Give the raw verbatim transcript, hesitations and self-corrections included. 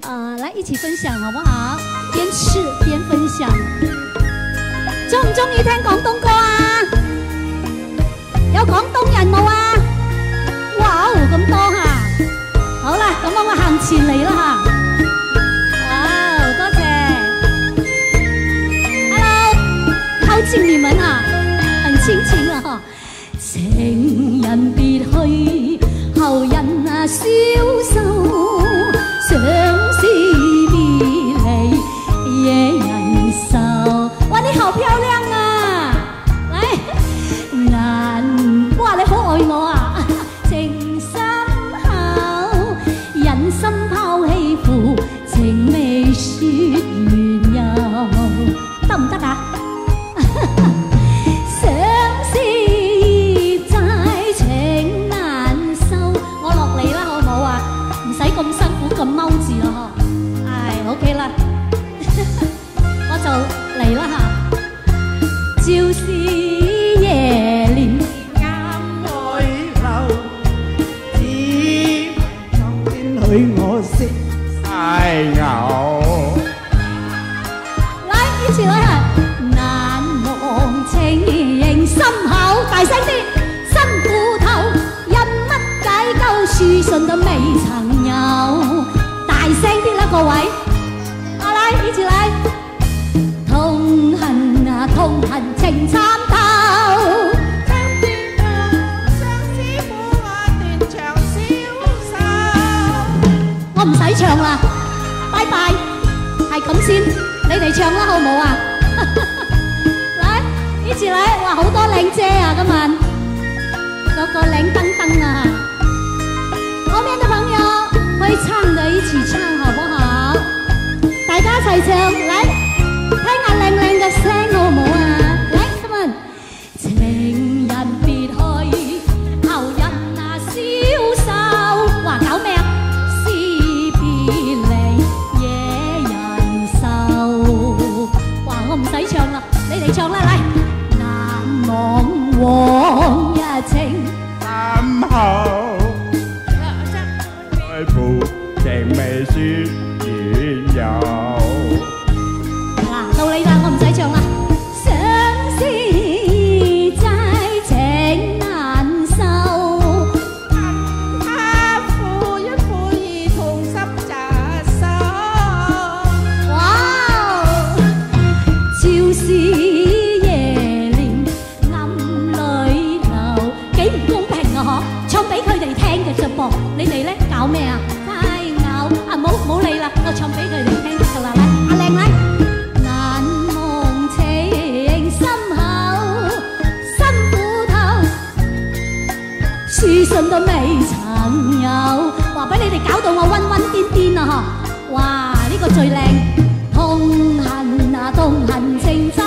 呃，来一起分享好不好？边吃边分享。中唔中意聽廣東歌啊？有廣東人冇啊？哇，咁多嚇！好啦，咁我行前嚟啦嚇。哇，多謝。Hello， 靠近你們啊，很親情啊哈。情人別去，後人啊消瘦，相思別離惹人愁。哇，你好漂亮啊！嚟，眼，哇，你好愛我啊！情深厚，忍心拋棄負，情未說緣由，得唔得啊？咁辛苦咁踎住咯嗬，唉 ，OK 啦，我就嚟啦嚇。照是夜蓮眼淚流，只昨天許我食晒牛。來，一起來嚇，難忘情形深厚，大聲啲，辛苦頭，因乜解救書信都未曾。大聲啲啦，各位！啊來，一起來！痛恨啊，痛恨情參透。相思苦，相思苦，我斷腸消愁。我唔使唱啦，拜拜，係咁先，你哋唱啦，好唔好啊？來，一起來！哇，好多靚姐啊，今晚個個靚登登啊！後面的朋友。可以唱的一起唱好不好？大家一齊唱，嚟聽下靚靚嘅聲好唔好啊？嚟 ，come on！ 情人別去，後人啊消瘦，話搞咩啊？思別離惹人愁。哇！我唔使唱啦，你哋唱啦，嚟！難忘往日情深厚。情未說緣由。嗱，到你啦，我唔使唱啦。相思齋情難受，他負一負二同心扎手。哇！照是夜蓮暗淚流，幾唔公平啊！嗬，唱俾佢哋聽嘅啫噃，你哋咧搞咩啊？啊，冇冇理啦，我唱俾佢哋聽㗎啦，嚟，阿靚嚟。難忘情深厚，辛苦透，書信都未曾有，話俾你哋搞到我暈暈癲癲啊！嗬，哇，呢個最靚，痛恨啊，痛恨情深。